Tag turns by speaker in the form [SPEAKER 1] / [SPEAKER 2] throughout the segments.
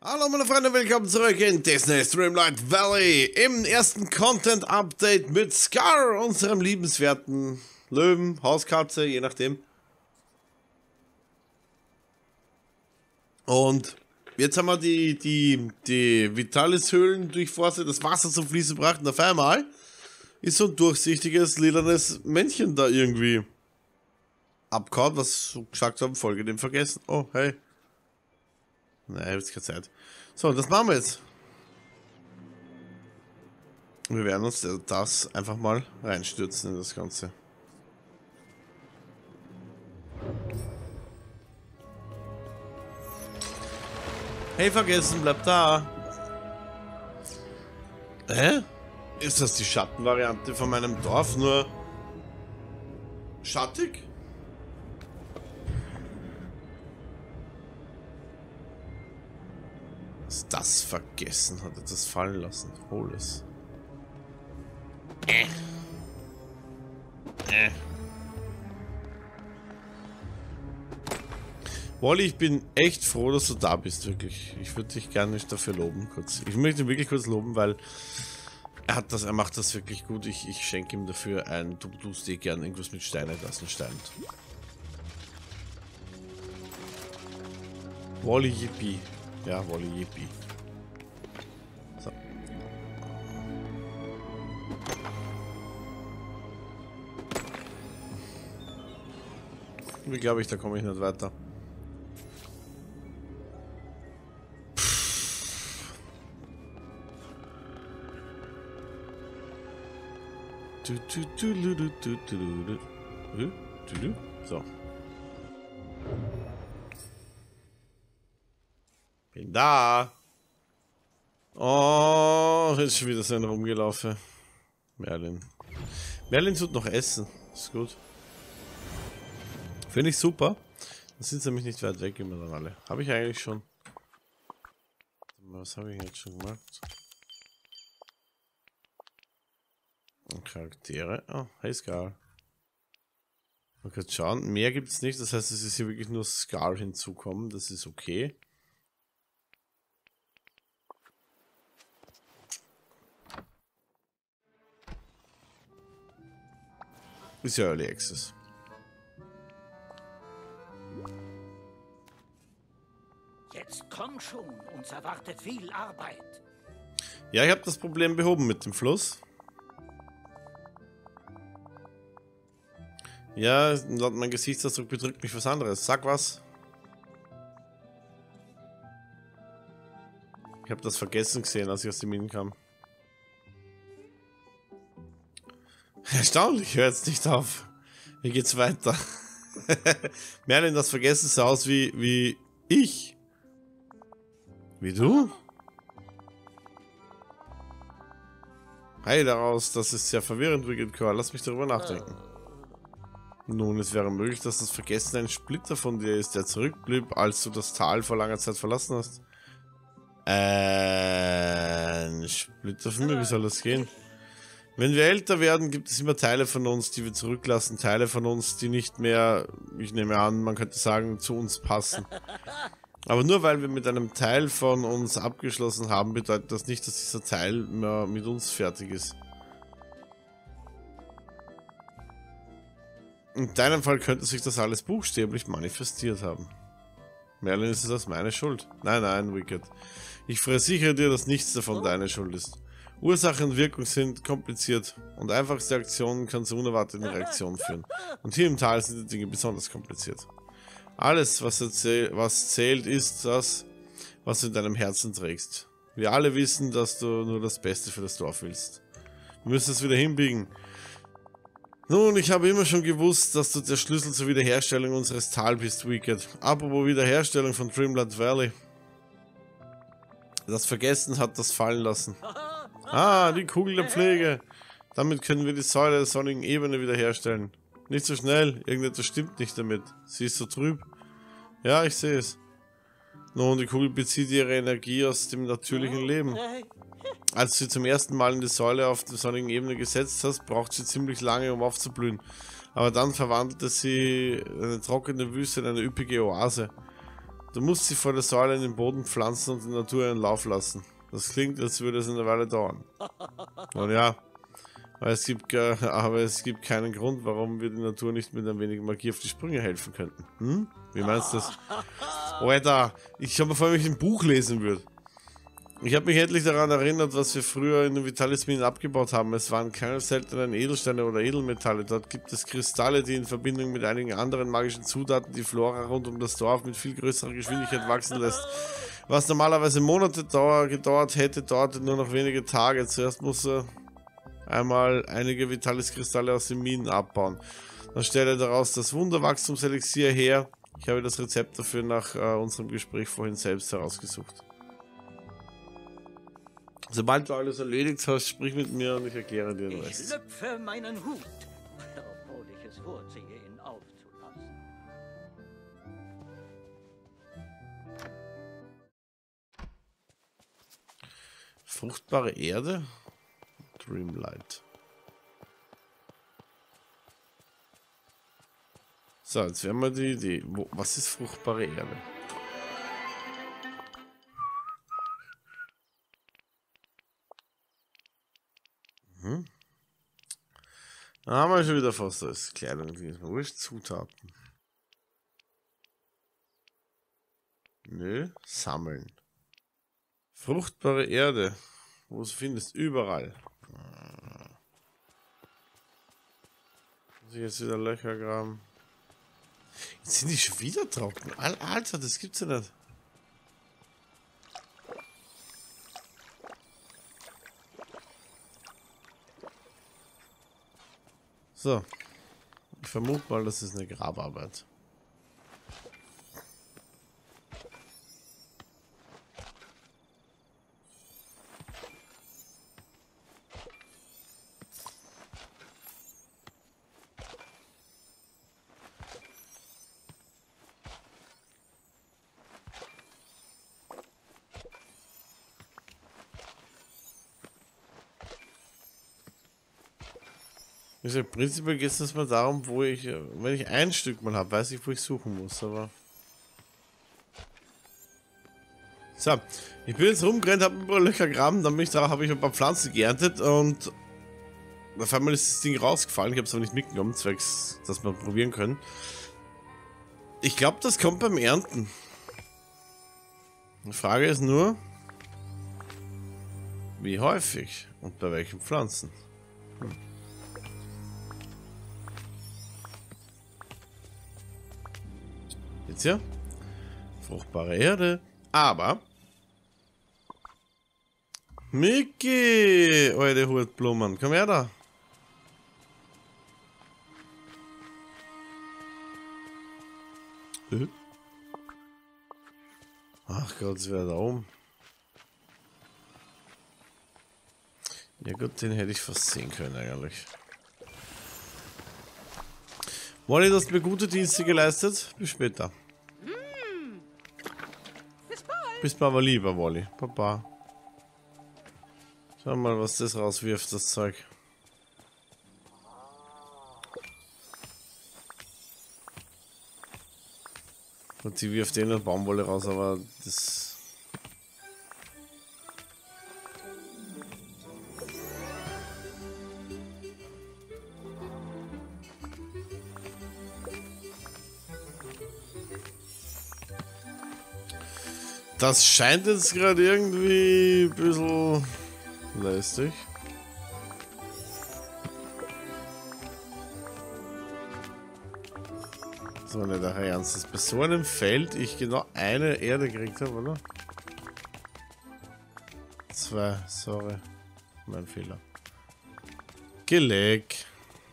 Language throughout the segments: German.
[SPEAKER 1] Hallo meine Freunde, willkommen zurück in Disney's Dreamlight Valley im ersten Content-Update mit Scar, unserem liebenswerten Löwen, Hauskatze, je nachdem. Und jetzt haben wir die Vitalis-Höhlen durchforstet, das Wasser zum Fließen gebracht und auf einmal ist so ein durchsichtiges, lilanes Männchen da irgendwie abgehauen, was so gesagt haben, Folge dem vergessen. Oh, hey. Nein, ich habe jetzt keine Zeit. So, das machen wir jetzt. Wir werden uns das einfach mal reinstürzen in das Ganze. Hey, vergessen, bleib da. Hä? Ist das die Schattenvariante von meinem Dorf, nur schattig? Ist das vergessen, hat er das fallen lassen. Hol es. Wally, ich bin echt froh, dass du da bist, wirklich. Ich würde dich gerne dafür loben, kurz. Ich möchte wirklich kurz loben, weil er macht das wirklich gut. Ich schenke ihm dafür ein, du tust dir gern irgendwas mit Steinen lassen, Stein. Wally, yippie. Ja, Wally, yippie. So. Wie glaube ich, da komme ich nicht weiter. So. Bin da. Oh, jetzt ist schon wieder so ein rumgelaufen. Merlin. Merlin tut noch essen. Ist gut. Finde ich super. Das sind nämlich nicht weit weg immer dann alle. Habe ich eigentlich schon. Was habe ich jetzt schon gemacht? Charaktere. Oh, hey Scar. Man kann schauen. Mehr gibt es nicht. Das heißt, es ist hier wirklich nur Scar hinzukommen. Das ist okay. Ist ja Early Access.
[SPEAKER 2] Jetzt komm schon, uns erwartet viel Arbeit.
[SPEAKER 1] Ja, ich habe das Problem behoben mit dem Fluss. Ja, laut meinem Gesichtsausdruck bedrückt mich was anderes. Sag was. Ich habe das vergessen gesehen, als ich aus dem Minen kam. Erstaunlich, hör jetzt nicht auf. Wie geht's weiter? Merlin, das Vergessen sah aus wie ich. Wie du? Hey daraus, das ist sehr verwirrend, Wicked Core. Lass mich darüber nachdenken. Nun, es wäre möglich, dass das Vergessen ein Splitter von dir ist, der zurückblieb, als du das Tal vor langer Zeit verlassen hast. Ein Splitter von mir, wie soll das gehen? Wenn wir älter werden, gibt es immer Teile von uns, die wir zurücklassen. Teile von uns, die nicht mehr, ich nehme an, man könnte sagen, zu uns passen. Aber nur weil wir mit einem Teil von uns abgeschlossen haben, bedeutet das nicht, dass dieser Teil mehr mit uns fertig ist. In deinem Fall könnte sich das alles buchstäblich manifestiert haben. Merlin, ist das meine Schuld? Nein, nein, Wicked. Ich versichere dir, dass nichts davon deine Schuld ist. Ursache und Wirkung sind kompliziert und einfachste Aktionen kann zu unerwarteten Reaktionen führen. Und hier im Tal sind die Dinge besonders kompliziert. Alles, was zählt, ist das, was du in deinem Herzen trägst. Wir alle wissen, dass du nur das Beste für das Dorf willst. Wir müssen es wieder hinbiegen. Nun, ich habe immer schon gewusst, dass du der Schlüssel zur Wiederherstellung unseres Tal bist, Wicked. Apropos Wiederherstellung von Dreamlight Valley. Das Vergessen hat das fallen lassen. Ah, die Kugel der Pflege. Damit können wir die Säule der sonnigen Ebene wiederherstellen. Nicht so schnell, irgendetwas stimmt nicht damit. Sie ist so trüb. Ja, ich sehe es. Nun, die Kugel bezieht ihre Energie aus dem natürlichen Leben. Als du sie zum ersten Mal in die Säule auf der sonnigen Ebene gesetzt hast, braucht sie ziemlich lange, um aufzublühen. Aber dann verwandelte sie eine trockene Wüste in eine üppige Oase. Du musst sie vor der Säule in den Boden pflanzen und die Natur ihren Lauf lassen. Das klingt, als würde es eine Weile dauern. Und ja, aber es gibt keinen Grund, warum wir die Natur nicht mit ein wenig Magie auf die Sprünge helfen könnten. Hm? Wie meinst du das? Oh, Alter, ich habe mir vor allem, wenn ich ein Buch lesen würde. Ich habe mich endlich daran erinnert, was wir früher in den Vitalis-Minen abgebaut haben. Es waren keine seltenen Edelsteine oder Edelmetalle. Dort gibt es Kristalle, die in Verbindung mit einigen anderen magischen Zutaten die Flora rund um das Dorf mit viel größerer Geschwindigkeit wachsen lässt. Was normalerweise Monate gedauert hätte, dauerte nur noch wenige Tage. Zuerst muss er einmal einige Vitalis-Kristalle aus den Minen abbauen. Dann stellt er daraus das Wunderwachstumselixier her. Ich habe das Rezept dafür nach unserem Gespräch vorhin selbst herausgesucht. Sobald du alles erledigt hast, sprich mit mir und ich erkläre dir den Rest.
[SPEAKER 2] Ich lüpfe meinen Hut, obwohl ich es vorziehe, ihn aufzulassen.
[SPEAKER 1] Fruchtbare Erde? Dreamlight. So, jetzt wären wir die Idee. Was ist fruchtbare Erde? Da haben wir schon wieder fast alles. Kleidung, wo ist Zutaten? Nö, sammeln. Fruchtbare Erde. Wo du es findest, überall. Muss ich jetzt wieder Löcher graben? Jetzt sind die schon wieder trocken. Alter, das gibt's ja nicht. So. Ich vermute mal, das ist eine Grabarbeit. Also prinzipiell geht es mal darum, wo ich, wenn ich ein Stück mal habe, weiß ich, wo ich suchen muss, aber... So, ich bin jetzt rumgerannt, habe ein paar Löcher graben, dann habe ich ein paar Pflanzen geerntet und auf einmal ist das Ding rausgefallen, ich habe es aber nicht mitgenommen, zwecks, dass wir probieren können. Ich glaube, das kommt beim Ernten. Die Frage ist nur, wie häufig und bei welchen Pflanzen. Jetzt hier. Fruchtbare Erde. Aber. Micky! Eure Hutblumen. Komm her da. Ach Gott, es wäre da oben. Ja gut, den hätte ich fast sehen können eigentlich. Wally, du hast mir gute Dienste geleistet. Bis später. Bis bald, lieber Wally. Papa. Schau mal, was das rauswirft, das Zeug. Und die wirft eh noch Baumwolle raus, aber das... Das scheint jetzt gerade irgendwie ein bisschen lästig. So, nicht der Ernst, dass bei so einem Feld ich genau eine Erde gekriegt habe, oder? 2, sorry. Mein Fehler. Geleck.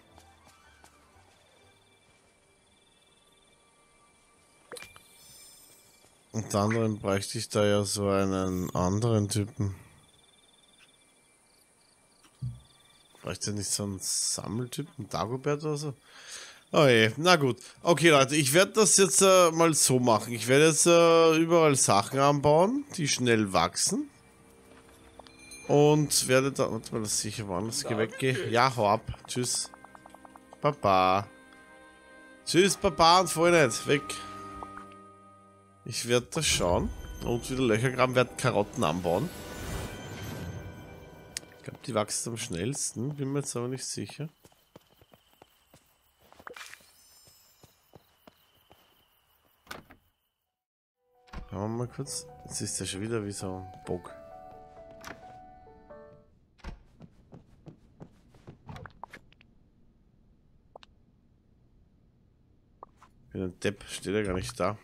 [SPEAKER 1] Unter anderem bräuchte ich da ja so einen anderen Typen. Bräuchte ich nicht so einen Sammeltypen, Dagobert oder so? Oh je, na gut. Okay Leute, ich werde das jetzt mal so machen. Ich werde jetzt überall Sachen anbauen, die schnell wachsen. Und werde da... Warte mal, dass ich hier woanders weggehe. Ja, hau ab. Tschüss. Papa. Tschüss, Papa und voll nicht. Weg. Ich werde da schauen und wieder Löcher graben, werde Karotten anbauen. Ich glaube, die wachsen am schnellsten, bin mir jetzt aber nicht sicher. Schauen wir mal kurz. Jetzt ist der schon wieder wie so ein Bock. Ich bin ein Depp, steht ja gar nicht da.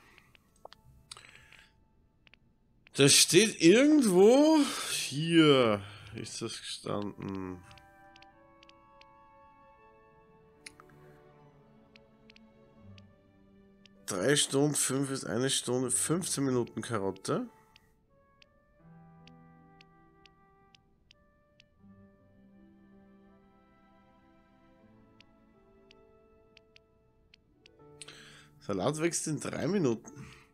[SPEAKER 1] Das steht irgendwo. Hier ist das gestanden. Drei Stunden, 5 ist 1 Stunde, 15 Minuten Karotte. Salat wächst in 3 Minuten.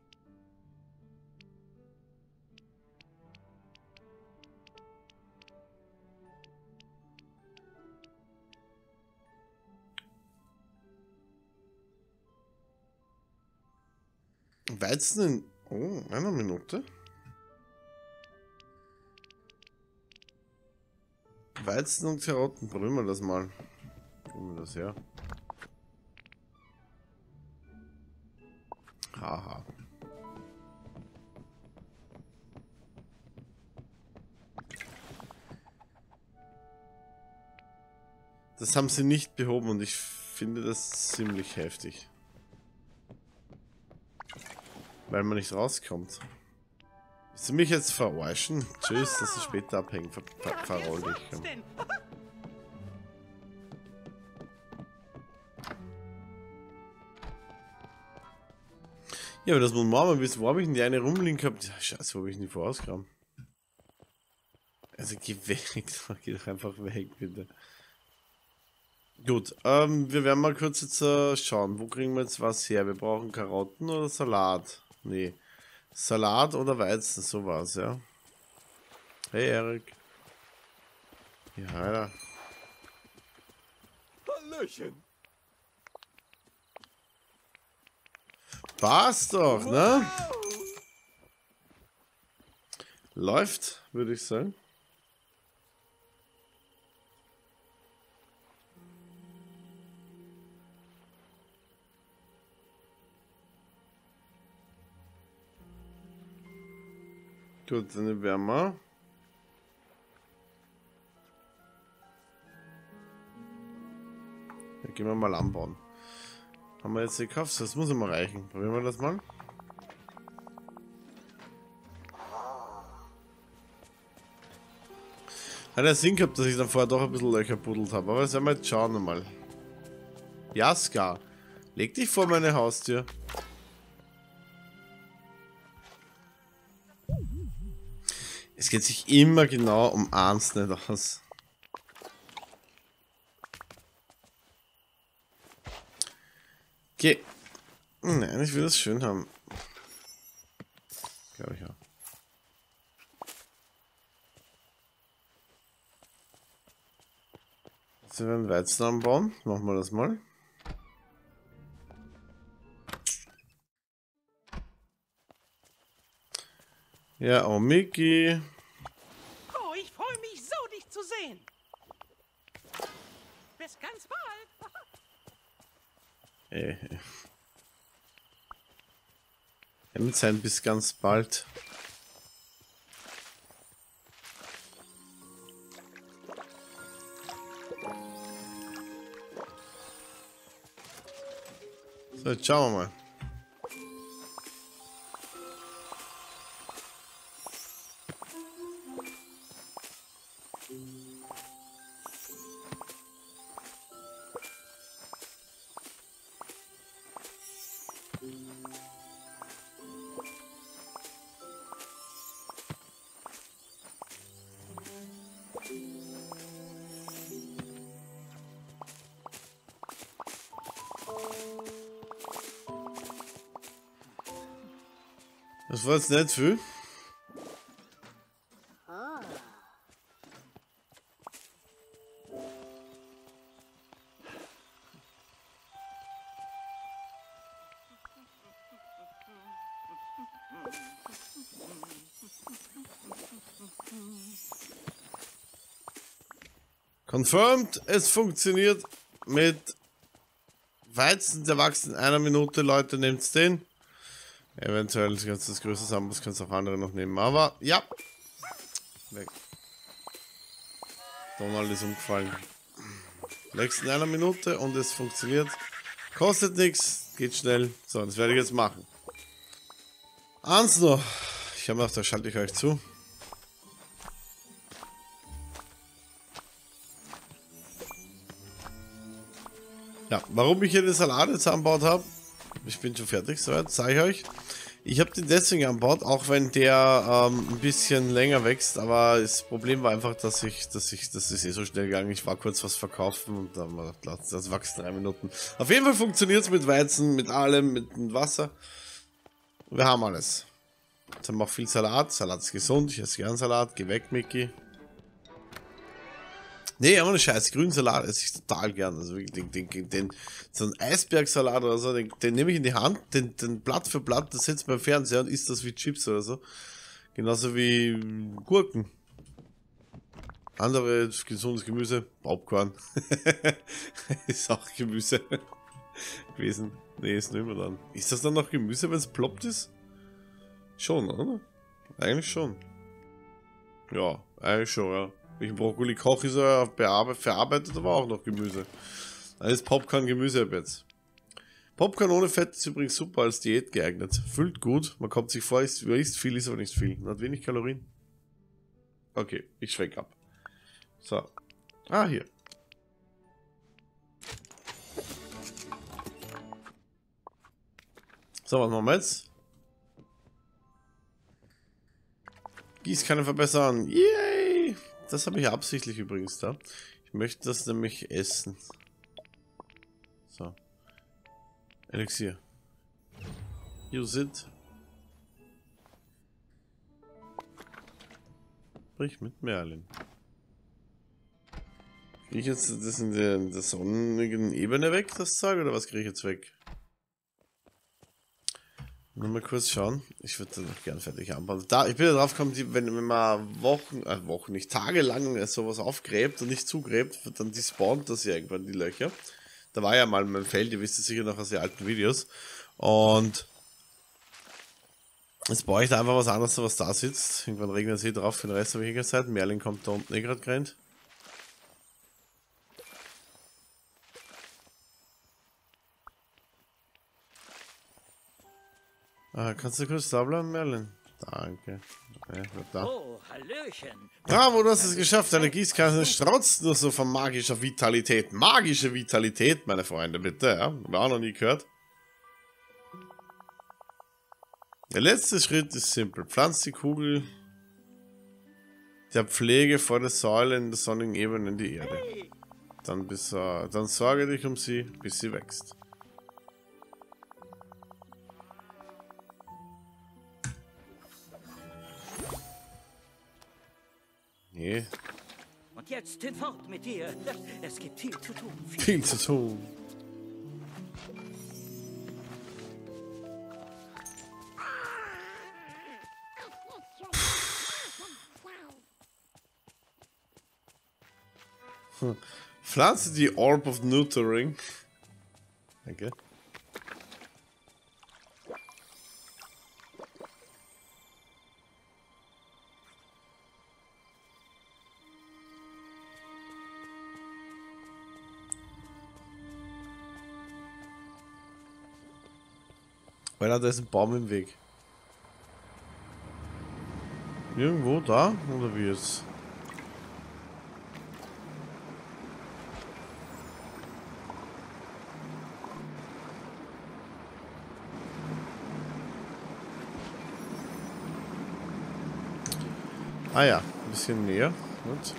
[SPEAKER 1] Weizen in 1 Minute. Weizen und Karotten, probieren wir das mal. Probieren wir das her. Haha. Das haben sie nicht behoben und ich finde das ziemlich heftig. Weil man nicht rauskommt. Willst du mich jetzt verarschen? Tschüss, dass ich später abhängen. Verroll dich. Ja, aber das muss man mal wissen. Wo habe ich denn die eine Rumliegen gehabt? Ja, scheiße, wo habe ich denn die vorausgegraben? Also geh weg. Geh doch einfach weg, bitte. Gut, wir werden mal kurz jetzt schauen. Wo kriegen wir jetzt was her? Wir brauchen Karotten oder Salat? Nee. Salat oder Weizen, sowas, ja. Hey, Erik. Ja, Alter.
[SPEAKER 3] Hallöchen.
[SPEAKER 1] Passt doch, ne? Läuft, würde ich sagen. Gut, dann werden wir. Dann gehen wir mal anbauen. Haben wir jetzt gekauft? Das muss immer reichen. Probieren wir das mal. Hat ja Sinn gehabt, dass ich dann vorher doch ein bisschen Löcher buddelt habe. Aber das werden wir jetzt schauen mal. Jaska, leg dich vor meine Haustür. Es geht sich immer genau um eins nicht aus. Okay. Nein, ich will das schön haben. Glaube ich auch. Jetzt werden wir Weizen anbauen. Machen wir das mal. Ja, oh Mickey.
[SPEAKER 3] Oh, ich freue mich so, dich zu sehen. Bis ganz bald.
[SPEAKER 1] Mit sein bis ganz bald. So, jetzt schauen wir mal. Das war jetzt nicht viel. Confirmed, es funktioniert mit Weizen, der wächst in einer Minute, Leute, nehmt's den. Eventuell kannst du das größte Sambus, kannst auch andere noch nehmen, aber ja. Weg. Donald ist umgefallen. Wächst in einer Minute und es funktioniert. Kostet nichts, geht schnell. So, das werde ich jetzt machen. Eins noch. Ich habe gedacht, da schalte ich euch zu. Ja, warum ich hier den Salat jetzt angebaut habe, ich bin schon fertig, soweit, zeige ich euch. Ich habe den deswegen angebaut, auch wenn der ein bisschen länger wächst, aber das Problem war einfach, das ist eh so schnell gegangen, ich war kurz was verkaufen und dann war das wächst 3 Minuten. Auf jeden Fall funktioniert es mit Weizen, mit allem, mit dem Wasser. Wir haben alles. Jetzt haben wir auch viel Salat, Salat ist gesund, ich esse gern Salat, geh weg, Mickey. Nee, aber eine Scheiß, grünen Salat esse ich total gern. Also so ein Eisbergsalat oder so, den nehme ich in die Hand, den Blatt für Blatt, das setzt beim Fernseher und isst das wie Chips oder so. Genauso wie Gurken. Andere gesundes Gemüse, Popcorn. Ist auch Gemüse gewesen. Nee, ist nicht mehr dann. Ist das dann noch Gemüse, wenn es ploppt ist? Schon, oder? Eigentlich schon. Ja, eigentlich schon, ja. Wenn ich Brokkoli koche, ist er verarbeitet, aber auch noch Gemüse. Alles Popcorn Gemüse ab jetzt. Popcorn ohne Fett ist übrigens super als Diät geeignet. Füllt gut, man kommt sich vor, man isst viel, ist aber nicht viel. Man hat wenig Kalorien. Okay, ich schwenk ab. So. Ah, hier. So, was machen wir jetzt? Gießkanne verbessern. Yay! Das habe ich absichtlich übrigens da. Ich möchte das nämlich essen. So. Elixier. Use it. Sprich mit Merlin. Kriege ich jetzt das in der sonnigen Ebene weg, das Zeug, oder was kriege ich jetzt weg? Nur mal kurz schauen. Ich würde das noch gern fertig anbauen. Da, ich bin ja drauf gekommen, wenn man Wochen nicht tagelang sowas aufgräbt und nicht zugräbt, dann despawnt das ja irgendwann die Löcher. Da war ja mal mein Feld, ihr wisst es sicher noch aus den alten Videos. Und jetzt baue ich da einfach was anderes, was da sitzt. Irgendwann regnet es hier drauf, für den Rest habe ich keine Zeit. Merlin kommt da unten eh gerade gerannt. Kannst du kurz da bleiben, Merlin? Danke. Ja, da.
[SPEAKER 2] Oh, Hallöchen.
[SPEAKER 1] Bravo, du hast es geschafft. Deine Gießkanne strotzt nur so von magischer Vitalität. Magische Vitalität, meine Freunde, bitte. Ja? Haben wir auch noch nie gehört. Der letzte Schritt ist simpel. Pflanz die Kugel der Pflege vor der Säule in der sonnigen Ebene in die Erde. Dann sorge dich um sie, bis sie wächst. Nee.
[SPEAKER 2] Und jetzt hinfort mit dir. Es gibt viel zu tun.
[SPEAKER 1] Viel zu tun. Pflanze die Orb of Nurturing. Danke. Weil da ist ein Baum im Weg. Irgendwo da? Oder wie jetzt? Ah ja, ein bisschen näher. Gut.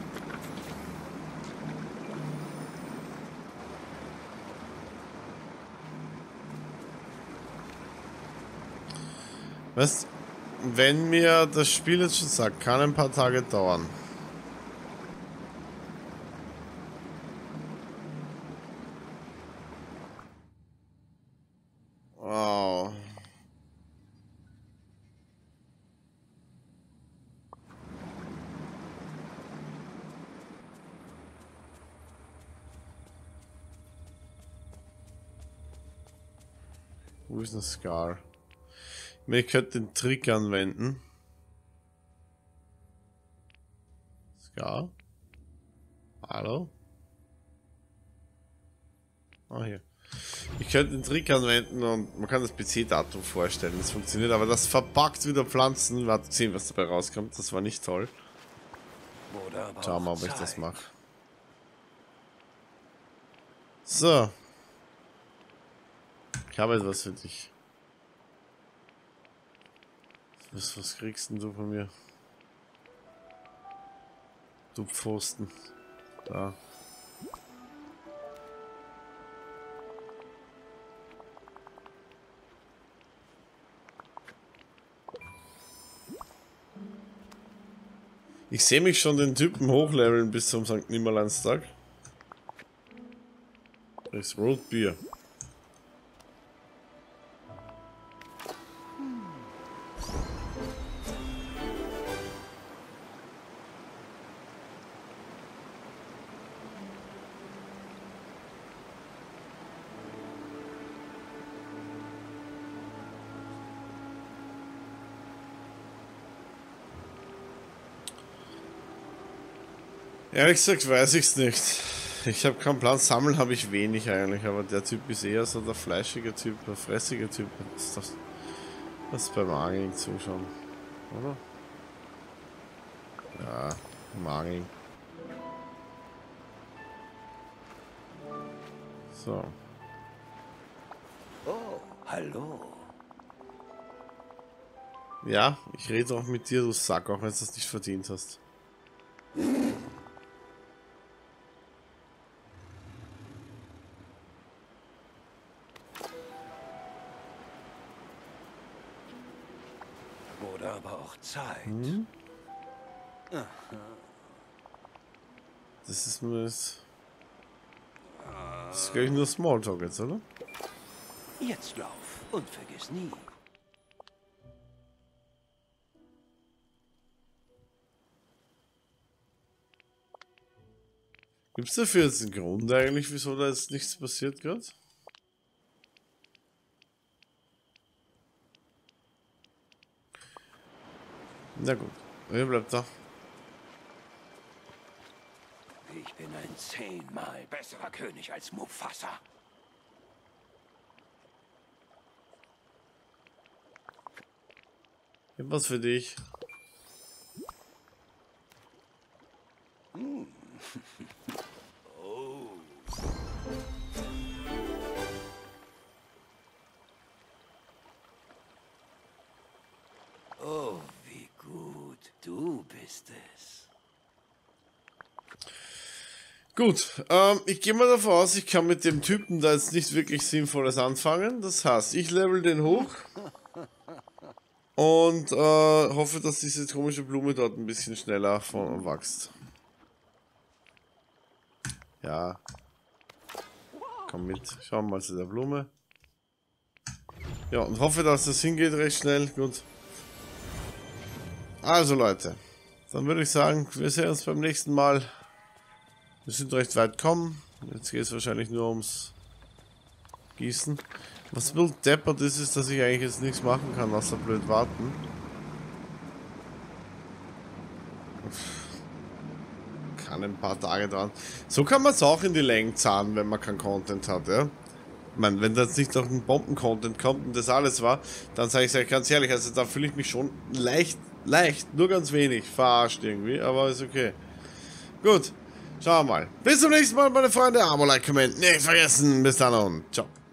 [SPEAKER 1] Weißt, wenn mir das Spiel jetzt schon sagt, kann ein paar Tage dauern. Wow. Wo ist ein Scar? Ich könnte den Trick anwenden. Scar? Hallo? Ah, hier. Ich könnte den Trick anwenden und man kann das PC-Datum vorstellen. Das funktioniert, aber das verpackt wieder Pflanzen. Warte, sehen, was dabei rauskommt. Das war nicht toll. Schauen wir mal, ob ich das mache. So. Ich habe etwas für dich. Was kriegst denn du von mir? Du Pfosten. Da. Ich sehe mich schon den Typen hochleveln bis zum St. Nimmerlandstag. Das Root Beer. Ehrlich gesagt weiß ich's nicht. Ich habe keinen Plan, sammeln habe ich wenig eigentlich, aber der Typ ist eher so der fleischige Typ, der fressige Typ. Das ist beim Angeln zuschauen, oder? Ja, im Angeln. So.
[SPEAKER 2] Oh, hallo.
[SPEAKER 1] Ja, ich rede auch mit dir, du Sack, auch wenn du es nicht verdient hast.
[SPEAKER 2] Wurde aber auch Zeit.
[SPEAKER 1] Hm? Das ist mir das. Das ist gleich nur Smalltalk jetzt, oder?
[SPEAKER 2] Jetzt lauf und vergiss nie.
[SPEAKER 1] Gibt es dafür jetzt einen Grund eigentlich, wieso da jetzt nichts passiert gerade? Na gut, wer bleibt da?
[SPEAKER 2] Ich bin ein 10-mal besserer König als Mufasa.
[SPEAKER 1] Ich hab was für dich.
[SPEAKER 2] Oh. Oh, wie gut. Du bist es.
[SPEAKER 1] Gut, ich gehe mal davon aus, ich kann mit dem Typen da jetzt nicht wirklich Sinnvolles anfangen. Das heißt, ich level den hoch und hoffe, dass diese komische Blume dort ein bisschen schneller wächst. Ja, komm mit, schauen wir mal zu der Blume. Ja, und hoffe, dass das hingeht recht schnell. Gut. Also Leute, dann würde ich sagen, wir sehen uns beim nächsten Mal. Wir sind recht weit gekommen. Jetzt geht es wahrscheinlich nur ums Gießen. Was ein bisschen deppert ist, ist, dass ich eigentlich jetzt nichts machen kann, außer blöd warten. Kann ein paar Tage dran. So kann man es auch in die Längen zahlen, wenn man keinen Content hat, ja. Ich meine, wenn da jetzt nicht noch ein Bomben-Content kommt und das alles war, dann sage ich es euch ganz ehrlich, also da fühle ich mich schon leicht, nur ganz wenig verarscht irgendwie, aber ist okay. Gut. Schauen wir mal. Bis zum nächsten Mal, meine Freunde. Abo, Like, Comment nicht vergessen. Bis dann und ciao.